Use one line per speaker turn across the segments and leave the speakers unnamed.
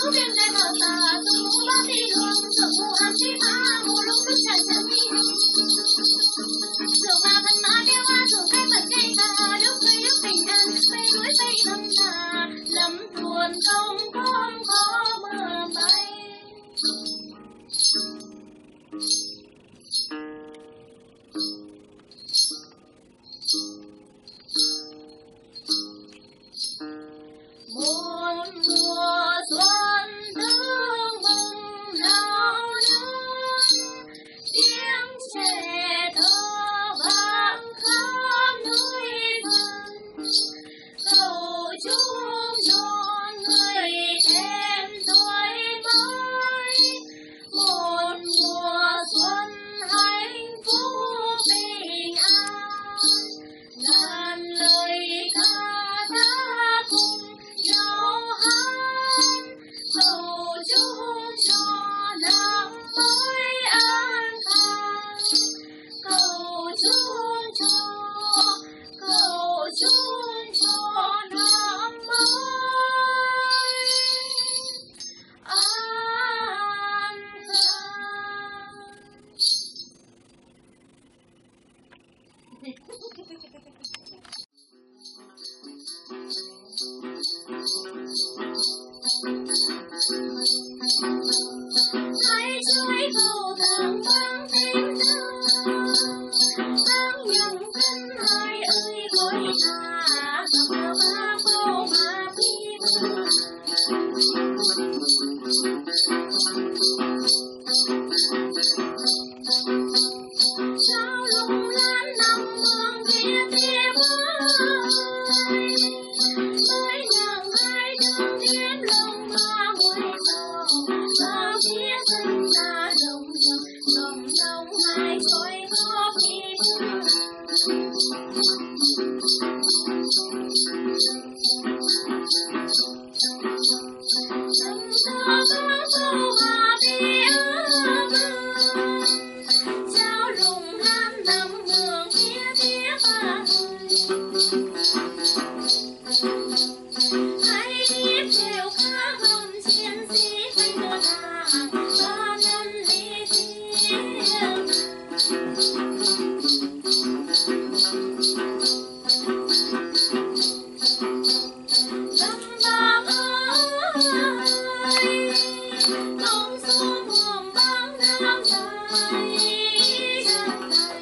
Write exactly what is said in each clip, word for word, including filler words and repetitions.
bên này mở tà tu bác đi đường sợ mù ăn đi phá một lúc cứ chạy chạy đi dù mà vẫn má đeo hoa dù cái vật cây ta lúc người lúc tình an bay núi bay lâm ta lắm buồn không không có mưa bay một mùa xuân tương bừng nao nức tiếng trẻ thơ vang khắp núi rừng cầu chúc cho người thêm tuổi mới một mùa xuân hạnh phúc bình an ngàn lời ca ta cùng nhau hát cầu chúc cho năm mới an khang cầu chúc cho cầu chúc cho năm mới an hãy chuối cầu thang vang tiếng thương vang nhầm thân hai ơi gọi ta gặp ba câu mà đi trao lung lan năm mương kia tia mới mới nhàng hai đường đêm lông ma ngoài gió ra phía sân ta rồng rồng rồng rồng hai khói gió phi trăng ta vang câu hà tia trao lùng lan năm mương kia tia vàng hãy tiếp theo khá hơn chiến sĩ quanh mùa tàng ba ngân ly thiên lâm bác ơi công số buồm băng nam dài trăng tay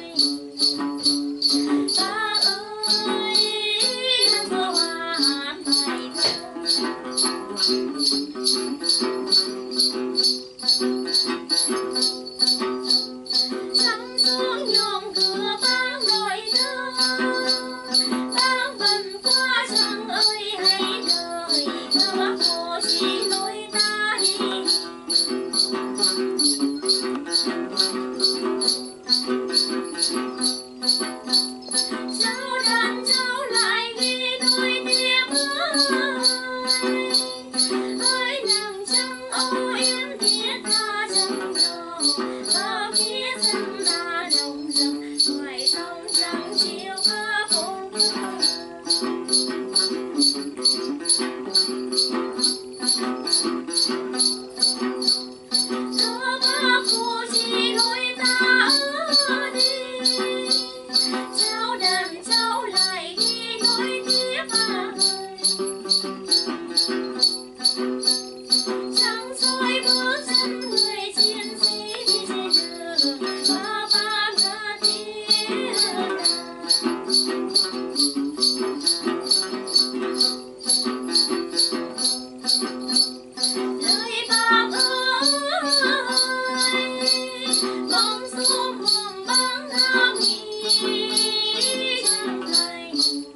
ba ơi đang vô hạn bài thơ trăng xuống nhòm cửa vang gọi thơ vang vần qua trăng ơi hãy đời thơ bác hồ chỉ lối ta đi cháu đàn cháu lại ghi đôi tia mới ơi nàng trăng ô yếm thiết tha trăng đầu ở phía sân ta rồng rồng ngoài sông trăng chiều ca phồn thơ bác hồ chỉ lối ta đi cháu đàn cháu lại ghi nối tiếp vàng trăng soi bước chân người chiến sĩ đi trên đường ba ba ngã tiếng lời bác ơi bóng xuống buồm băng nam nghỉ trăng thành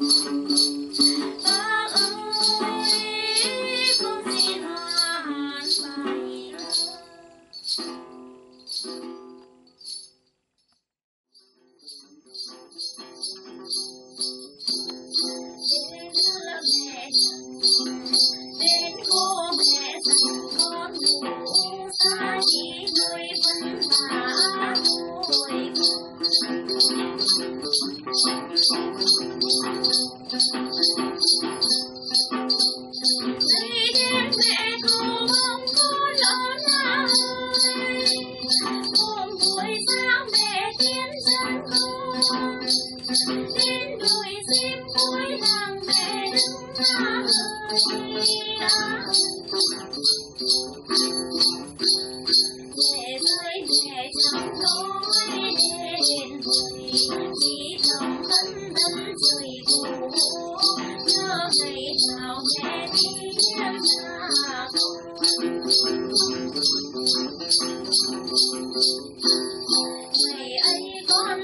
bác ơi con xin hát bài thơ đến đưa mẹ đến cô mẹ dặn con ngủ xa đi nơi vân vả vui đây đêm mẹ cầu mong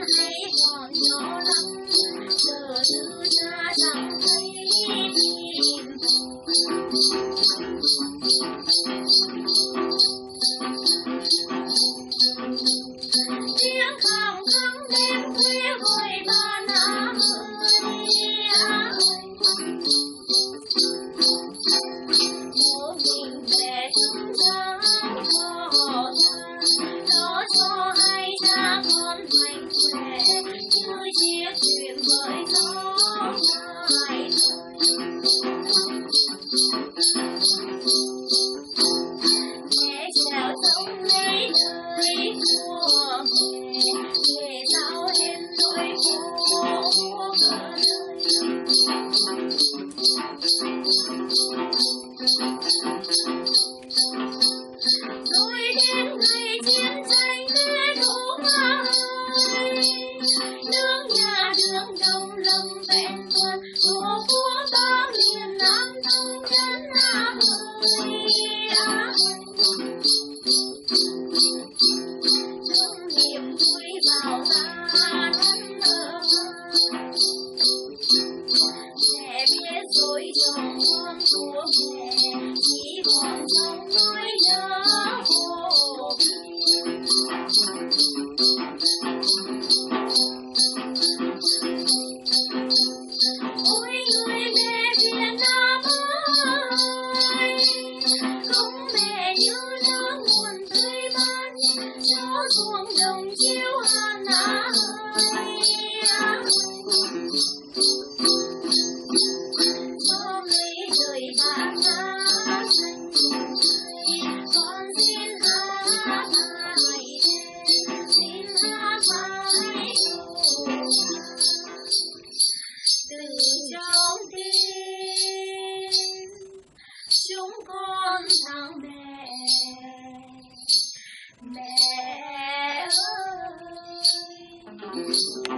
hay còn nhỏ lắm, giờ từ xa chẳng thấy tìm. Tiếng khóc khóc đêm khuya vội ban á ơi á ơi. Một mình về chúng ta khó than, nó cho hai cha con mạnh khỏe như chiếc thuyền với gió ngoài khơi. Mẹ chèo sông lấy đời của mẹ, về sau em nỗi khổ cả đời. Rồi đến ngày chiến tranh kết thúc ơi, nước nhà đường đồng lâm vẹn toàn, tổ quốc bao miền Nam thông nhân Nam ơi á ơi. Trong niềm vui vào ta thân thơ, mẹ biết rồi chồng con của mẹ chỉ còn trong nỗi nhớ vô biên. Ôi người mẹ Việt Nam ơi, không mẹ như nước nguồn tươi mát, gió xuống đồng chiếu Hà Nội á ơi. Cho mấy đời bác ra xanh con xin hát bài đêm, xin hát bài từ trong tim chúng con thằng mẹ, mẹ ơi.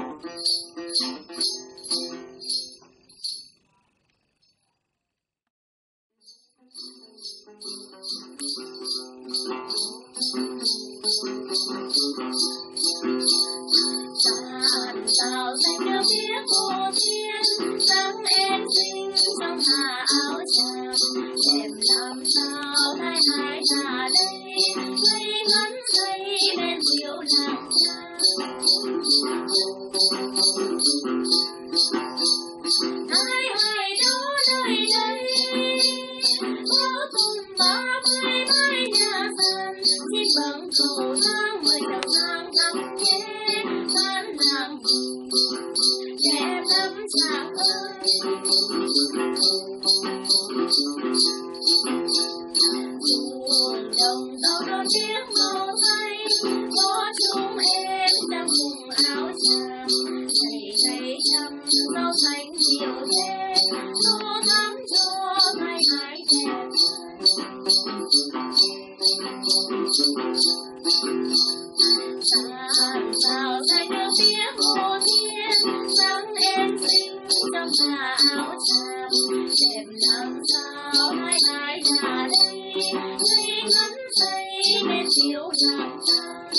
Tàn sao xanh nước biếc hồ thiên, sáng em xinh trong tà áo tràm, đẹp làm sao nay hai ta đây, cây ngắn dây bên chiều làng trang. Hai hai đâu nơi đây, có cùng ba mươi mái nhà sàn, chỉ bằng cầu thang mười dặm sang thăm nhé. Ban làng đẹp lắm chàng ơi, ruộng đồng rau đỏ chiếc màu xanh, có chúng em đang cùng áo tràm, đầy đầy trăm rau xanh nhiều thế, cho thắm cho ngày hai đẹp. Tàn sao xanh nước biếc hồ thiên, sáng em xinh trong tà áo tràm, đẹp làm sao hai hai ta đây, cây ngắn dây bên chiều làng trang.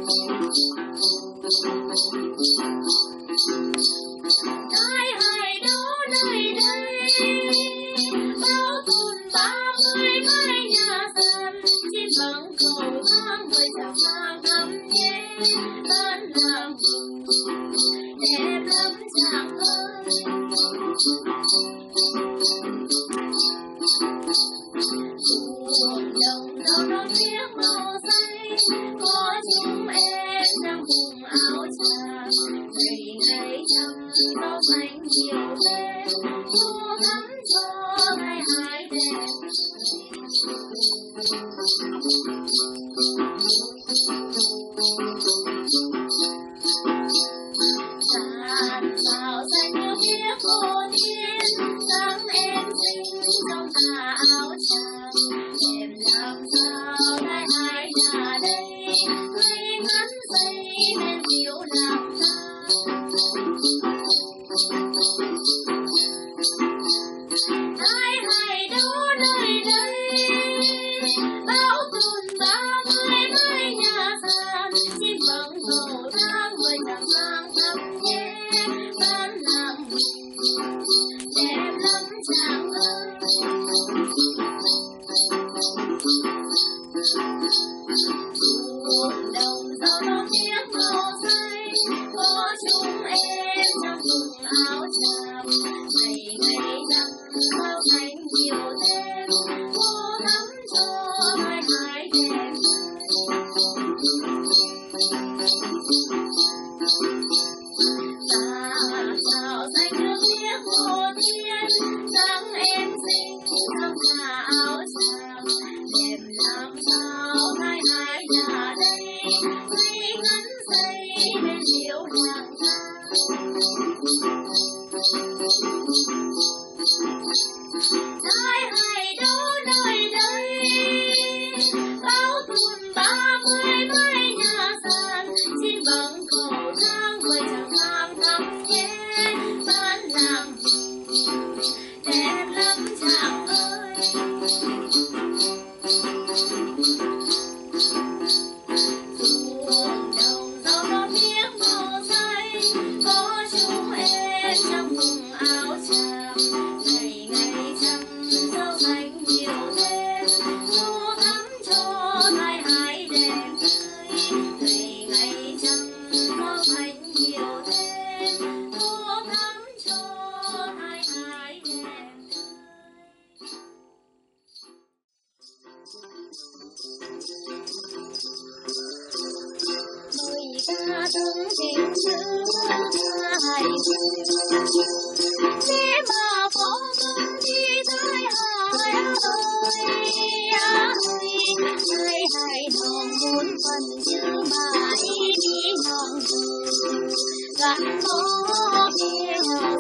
Hai hai đâu nơi đây, bao tuần ba mươi mái nhà sàn, chỉ bằng cầu thang mười dặm sang thăm nhé. Ban làng đẹp lắm chàng ơi, ruộng đồng rau đỏ chiếc màu xanh, có chúng em đang cùng áo tràm, đầy đầy trăm rau xanh nhiều thế, cho thắm cho ngày hai đẹp. Tàn sao xanh nước biếc hồ thiên, sáng em xinh trong tà áo tràm, đẹp làm sao nay hai ta đây, cây ngắn dây bên chiều làng trang. Hai hai đâu nơi đây, bao tuần ba mươi mái nhà sàn, chỉ bằng cầu thang mười dặm sang chúng em trong vùng áo tràm ngày ngày dặm bao thành nhiều thêm cô thắm cho hai mái đẹp và sao xanh nước biếc hồ thiên trắng em xinh trong nhà áo tràm đẹp làm sao hai mái nhà đây tuy ngắn dây bên chiều nhàng ai hay đâu nơi đây bao tuần ba mươi mấy nhà sàn xin bằng cầu thang với chẳng tham thắm nhé bán làng đẹp lắm chàng ơi ruộng đồng rau đỏ miếng màu xanh có chúng em trong vùng áo tràm ngày ngày chăm rau xanh nhiều thêm thu thắm cho hai hái đẹp tươi ngày ngày chăm rau xanh nhiều thêm thu thắm cho hai hái đẹp người ta từng tình chữ hai thế mà có công đi tới hai ơi hai hai đồng muốn phần chữ mãi đi lòng gắn bó kia hậu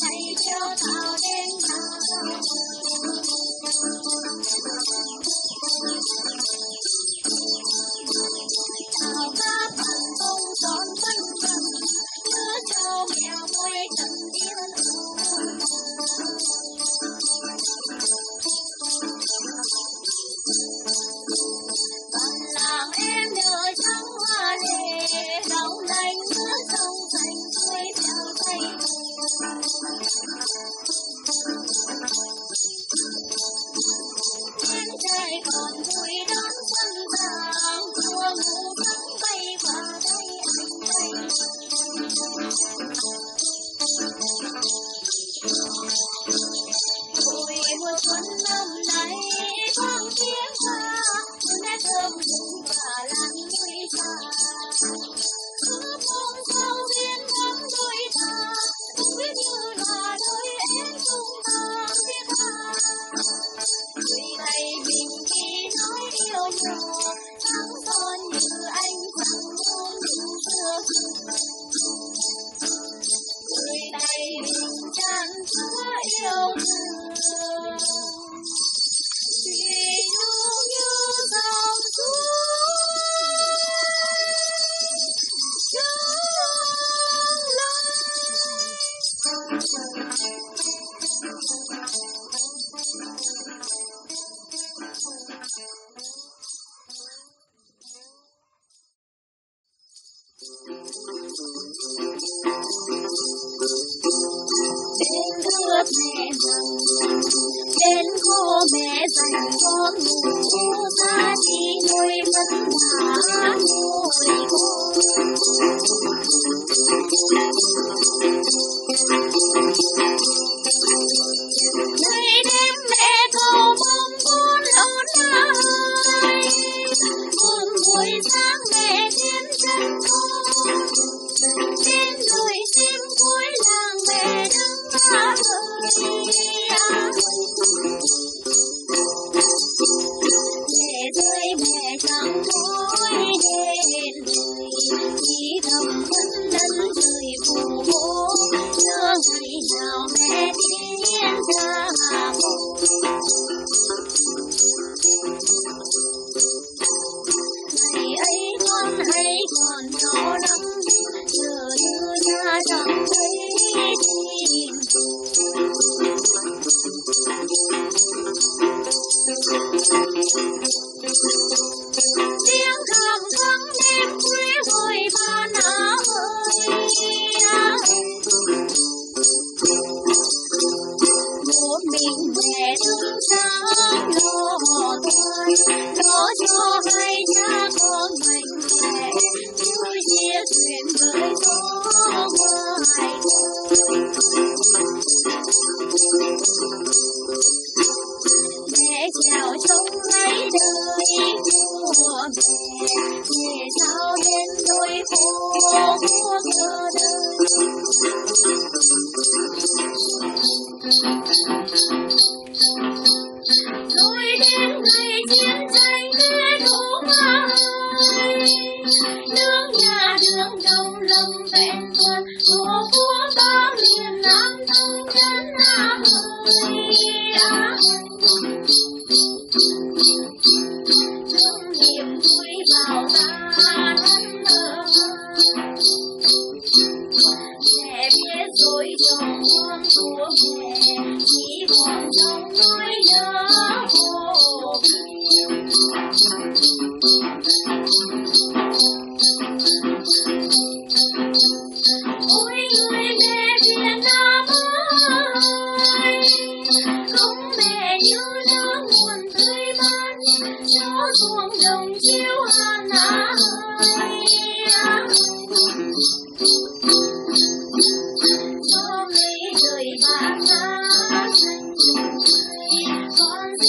chạy theo thảo đến thảo thảo các bạn không tròn vân vân nhớ cho mèo môi trần yên bạn làm em nhớ trắng hoa lệ đau lành nước sông xanh tươi theo tay em trai còn vui đón xuân sang mùa ngủ trắng bay qua tay anh bay ôi mùa xuân năm nay vang tiếng ca nét thơm rụng và lan núi xa ước mong sao duyên ngắm đôi ta vui như là đôi em chung ta biết ta người này mình khi nói yêu nhau trắng son như anh chẳng muốn xưa người này mình chẳng chứa yêu thương thủy nhung như dòng suối trên nước mẹ dần trên cô mẹ dành con ngủ ra đi nuôi vất vả nuôi con ngày đêm mẹ cầu mong con lớn ơi buồn buổi sáng mẹ đến chân con trên đồi chim cuối làng mẹ đứng ngã ơi mẹ ơi mẹ chẳng nói đến lời chỉ thầm vẫn lẫn trời phù hộ nhớ ngày nào mẹ đến ra mồ ngày ấy con ấy còn nhỏ lắm giờ như ra chẳng thấy tin tiếng kham khăng đêm khuya hồi ba nã ơi một mình mẹ đứng sáng lo toan lo cho hai cha con mạnh khỏe vui chia chuyện với gió ngoài trời mẹ chào trông lấy đời của mẹ mẹ sao đến đôi phố của thơ đời rồi đến ngày chiến tranh kết thúc ơi nương nhà đường đồng lâm vẹn toàn tổ quốc ba miền Nam thông chân Nam ơi trong niềm vui vào ta thân thơ mẹ biết rồi chồng con của mẹ chỉ còn trong nỗi nhớ vô biên ôi người mẹ Việt Nam ơi không mẹ như nước nguồn tươi mát gió xuống đồng chiếu Hà Nã ơi cho mấy đời bạn đã thân con